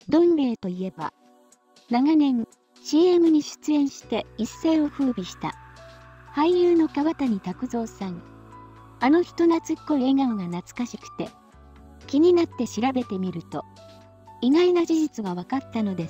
どん兵衛といえば、長年 CM に出演して一世を風靡した俳優の川谷拓三さん。あの人懐っこい笑顔が懐かしくて、気になって調べてみると、意外な事実が分かったのです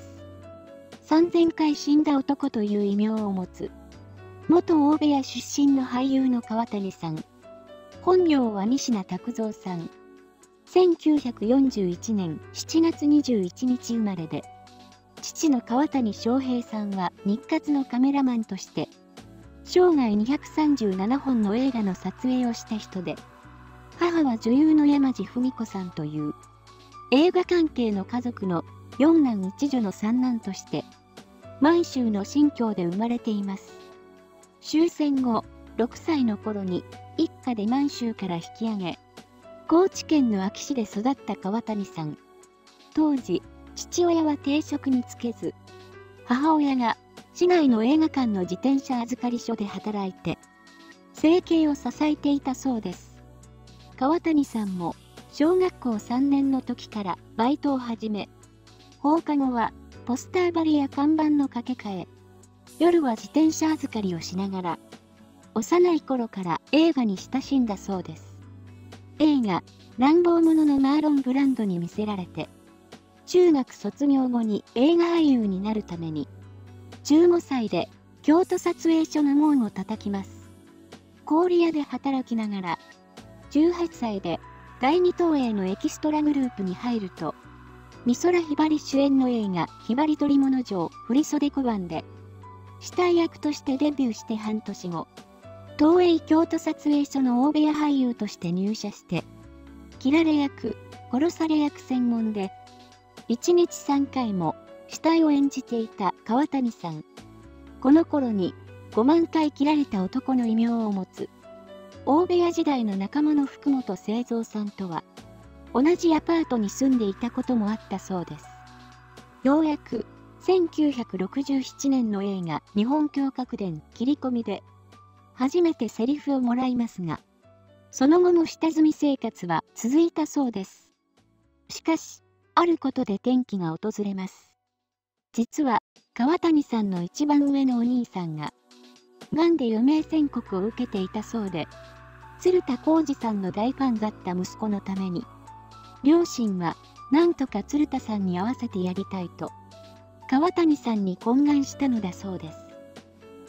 。3000回死んだ男という異名を持つ、元大部屋出身の俳優の川谷さん。本名は仁科拓三さん。1941年7月21日生まれで、父の川谷翔平さんは日活のカメラマンとして、生涯237本の映画の撮影をした人で、母は女優の山地文子さんという、映画関係の家族の四男一女の三男として、満州の新京で生まれています。終戦後、6歳の頃に一家で満州から引き上げ、高知県の安芸市で育った川谷さん。当時、父親は定職に就けず、母親が市内の映画館の自転車預かり所で働いて、生計を支えていたそうです。川谷さんも小学校3年の時からバイトを始め、放課後はポスター貼りや看板の掛け替え、夜は自転車預かりをしながら、幼い頃から映画に親しんだそうです。映画、乱暴者のマーロン・ブランドに魅せられて、中学卒業後に映画俳優になるために、15歳で京都撮影所の門を叩きます。氷屋で働きながら、18歳で第二東映のエキストラグループに入ると、美空ひばり主演の映画ひばり捕物城振袖小判で、死体役としてデビューして半年後、東映京都撮影所の大部屋俳優として入社して、切られ役、殺され役専門で、1日3回も死体を演じていた川谷さん。この頃に5万回切られた男の異名を持つ、大部屋時代の仲間の福本清三さんとは、同じアパートに住んでいたこともあったそうです。ようやく、1967年の映画日本侠客伝切り込みで、初めてセリフをもらいますが、その後も下積み生活は続いたそうです。しかし、あることで転機が訪れます。実は、川谷さんの一番上のお兄さんが、がんで余命宣告を受けていたそうで、鶴田浩二さんの大ファンだった息子のために、両親はなんとか鶴田さんに会わせてやりたいと、川谷さんに懇願したのだそうです。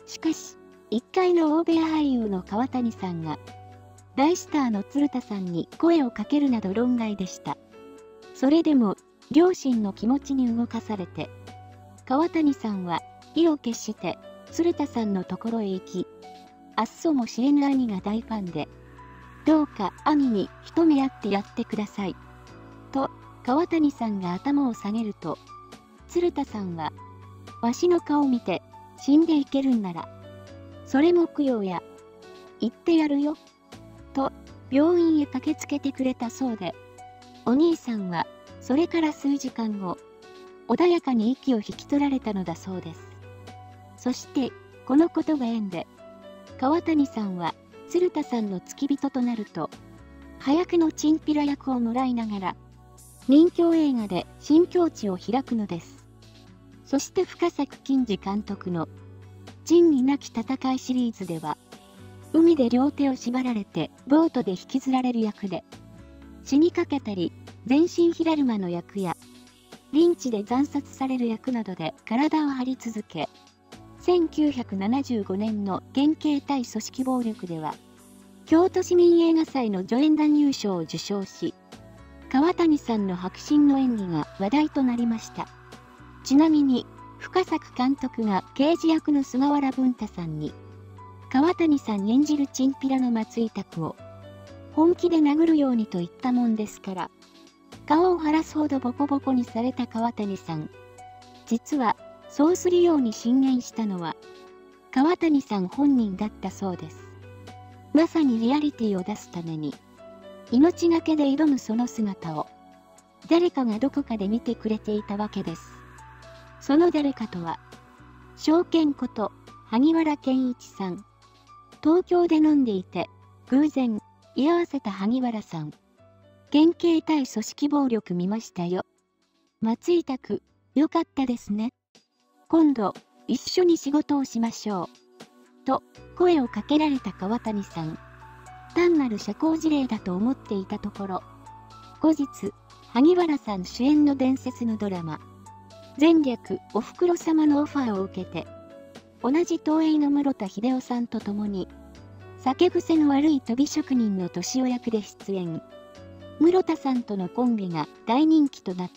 しかし、1階の大部屋俳優の川谷さんが、大スターの鶴田さんに声をかけるなど論外でした。それでも、両親の気持ちに動かされて、川谷さんは意を決して鶴田さんのところへ行き、あっそも知れぬ兄が大ファンで、どうか兄に一目会ってやってください。と、川谷さんが頭を下げると、鶴田さんは、わしの顔見て死んでいけるんなら、それも供養や、言ってやるよ。と、病院へ駆けつけてくれたそうで、お兄さんは、それから数時間後、穏やかに息を引き取られたのだそうです。そして、このことが縁で、川谷さんは、鶴田さんの付き人となると、早くのチンピラ役をもらいながら、人気映画で新境地を開くのです。そして深作欣二監督の、仁義なき戦いシリーズでは、海で両手を縛られてボートで引きずられる役で、死にかけたり、全身火だるまの役や、リンチで惨殺される役などで体を張り続け、1975年の県警対組織暴力では、京都市民映画祭の助演男優賞を受賞し、川谷さんの迫真の演技が話題となりました。ちなみに、深作監督が刑事役の菅原文太さんに、川谷さん演じるチンピラの松井拓を、本気で殴るようにと言ったもんですから、顔を腫らすほどボコボコにされた川谷さん。実は、そうするように進言したのは、川谷さん本人だったそうです。まさにリアリティを出すために、命がけで挑むその姿を、誰かがどこかで見てくれていたわけです。その誰かとは、証券こと萩原健一さん。東京で飲んでいて、偶然、居合わせた萩原さん。県警対組織暴力見ましたよ。 松井拓、よかったですね。今度、一緒に仕事をしましょう。と、声をかけられた川谷さん。単なる社交辞令だと思っていたところ、後日、萩原さん主演の伝説のドラマ、前略おふくろ様のオファーを受けて、同じ東映の室田秀夫さんと共に、酒癖の悪い飛び職人の年男役で出演。室田さんとのコンビが大人気となって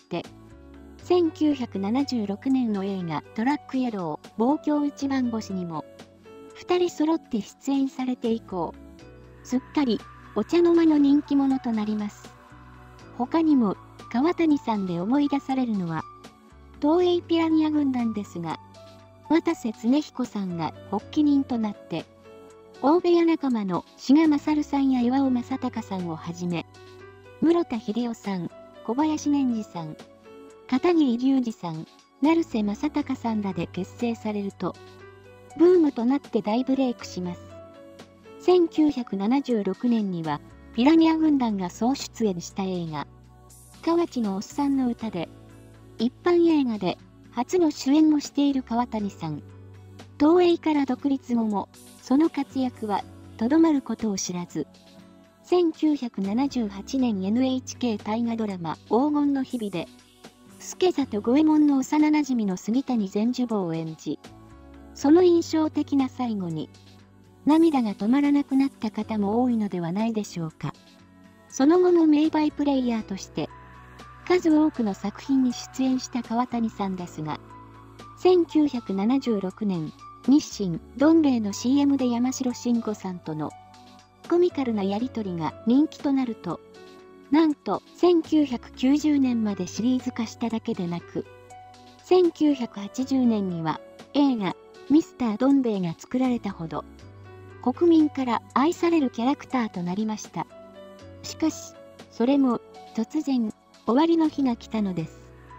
、1976年の映画トラックイエロー望郷一番星にも、2人揃って出演されて以降、すっかりお茶の間の人気者となります。他にも川谷さんで思い出されるのは、東映ピラニア軍団ですが、渡瀬恒彦さんが発起人となって、大部屋仲間の志賀勝さんや岩尾正隆さんをはじめ、室田秀夫さん、小林年次さん、片桐隆二さん、成瀬正隆さんらで結成されると、ブームとなって大ブレイクします。1976年には、ピラニア軍団が総出演した映画、河内のおっさんの歌で、一般映画で初の主演もしている川谷さん。東映から独立後も、その活躍はとどまることを知らず、1978年 NHK 大河ドラマ黄金の日々で、助里五右衛門の幼なじみの杉谷善寿坊を演じ、その印象的な最後に、涙が止まらなくなった方も多いのではないでしょうか。その後も名バイプレイヤーとして、数多くの作品に出演した川谷さんですが、1976年、日清どん兵衛の CM で山城慎吾さんとのコミカルなやりとりが人気となると、なんと1990年までシリーズ化しただけでなく、1980年には映画ミスターどん兵衛が作られたほど、国民から愛されるキャラクターとなりました。しかし、それも突然終わりの日が来たのです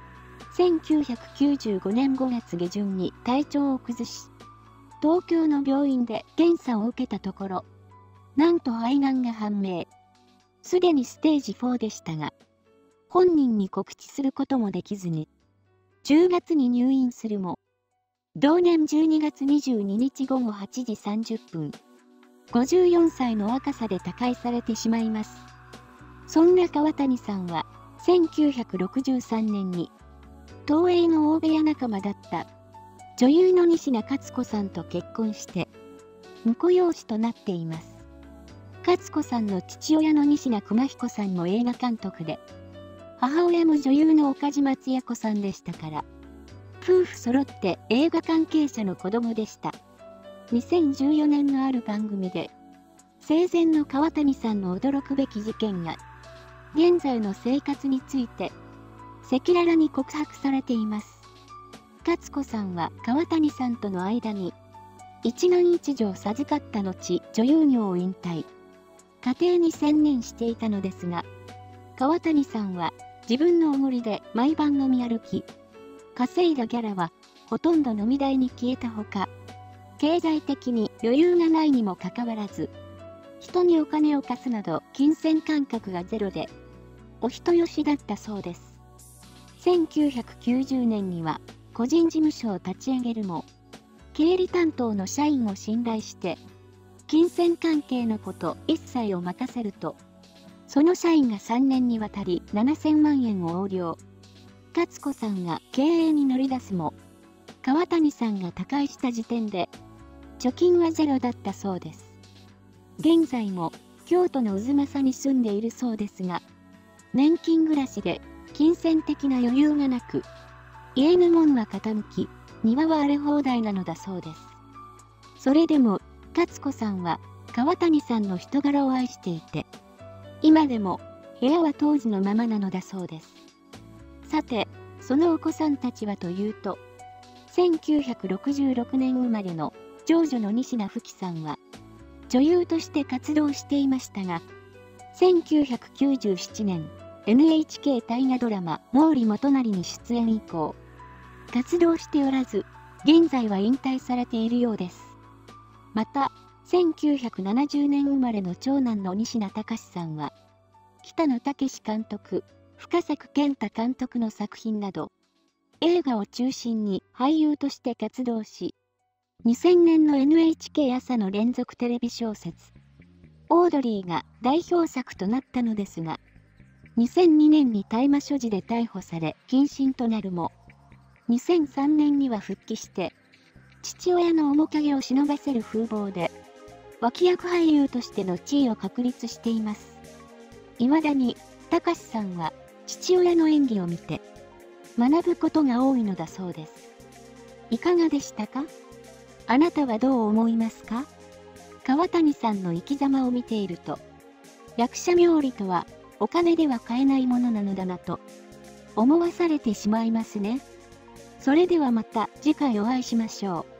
。1995年5月下旬に体調を崩し、東京の病院で検査を受けたところ、なんと肺がんが判明。すでにステージ4でしたが、本人に告知することもできずに、10月に入院するも、同年12月22日午後8時30分、54歳の若さで他界されてしまいます。そんな川谷さんは、1963年に、東映の大部屋仲間だった女優の仁科勝子さんと結婚して、婿養子となっています。勝子さんの父親の仁科熊彦さんも映画監督で、母親も女優の岡島つや子さんでしたから、夫婦揃って映画関係者の子供でした。2014年のある番組で、生前の川谷さんの驚くべき事件が、現在の生活について、赤裸々に告白されています。勝子さんは川谷さんとの間に、一男一女を授かった後、女優業を引退。家庭に専念していたのですが、川谷さんは自分のおごりで毎晩飲み歩き、稼いだギャラはほとんど飲み代に消えたほか、経済的に余裕がないにもかかわらず、人にお金を貸すなど金銭感覚がゼロで、お人よしだったそうです。1990年には個人事務所を立ち上げるも、経理担当の社員を信頼して、金銭関係のこと一切を任せると、その社員が3年にわたり7000万円を横領。勝子さんが経営に乗り出すも、川谷さんが他界した時点で、貯金はゼロだったそうです。現在も京都の太秦に住んでいるそうですが、年金暮らしで金銭的な余裕がなく、家の門は傾き、庭は荒れ放題なのだそうです。それでも、勝子さんは川谷さんの人柄を愛していて、今でも部屋は当時のままなのだそうです。さて、そのお子さんたちはというと、1966年生まれの長女の仁科富貴さんは、女優として活動していましたが、1997年、NHK 大河ドラマ毛利元就に出演以降、活動しておらず、現在は引退されているようです。また、1970年生まれの長男の仁科隆さんは、北野武監督、 深作健太監督の作品など、映画を中心に俳優として活動し、2000年の NHK 朝の連続テレビ小説、オードリーが代表作となったのですが、2002年に大麻所持で逮捕され謹慎となるも、2003年には復帰して、父親の面影を忍ばせる風貌で、脇役俳優としての地位を確立しています。未だに、隆さんは父親の演技を見て、学ぶことが多いのだそうです。いかがでしたか？あなたはどう思いますか？川谷さんの生き様を見ていると、役者冥利とはお金では買えないものなのだなと思わされてしまいますね。それではまた次回お会いしましょう。